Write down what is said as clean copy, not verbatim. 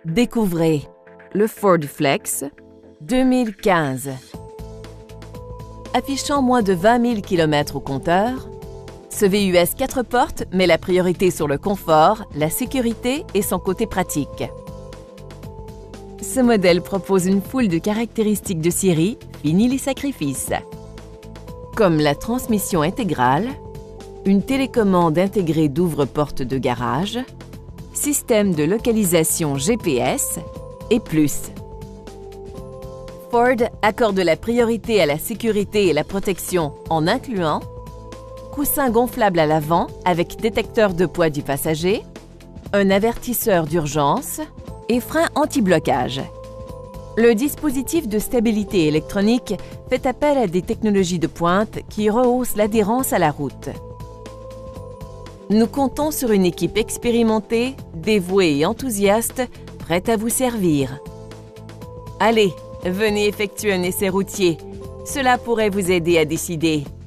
Découvrez le Ford Flex 2015. Affichant moins de 20 000 km au compteur, ce VUS 4 portes met la priorité sur le confort, la sécurité et son côté pratique. Ce modèle propose une foule de caractéristiques de série, fini les sacrifices. Comme la transmission intégrale, une télécommande intégrée d'ouvre-porte de garage, système de localisation GPS et plus. Ford accorde la priorité à la sécurité et la protection en incluant coussin gonflable à l'avant avec détecteur de poids du passager, un avertisseur d'urgence et frein anti-blocage. Le dispositif de stabilité électronique fait appel à des technologies de pointe qui rehaussent l'adhérence à la route. Nous comptons sur une équipe expérimentée, dévouée et enthousiaste, prête à vous servir. Allez, venez effectuer un essai routier. Cela pourrait vous aider à décider.